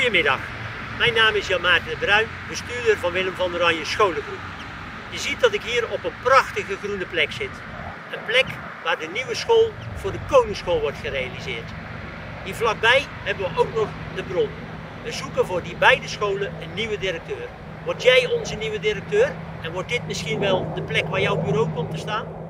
Goedemiddag, mijn naam is Jan Maarten de Bruin, bestuurder van Willem van Oranje Scholengroep. Je ziet dat ik hier op een prachtige groene plek zit. Een plek waar de nieuwe school voor de Koningsschool wordt gerealiseerd. Hier vlakbij hebben we ook nog de bron. We zoeken voor die beide scholen een nieuwe directeur. Word jij onze nieuwe directeur? En wordt dit misschien wel de plek waar jouw bureau komt te staan?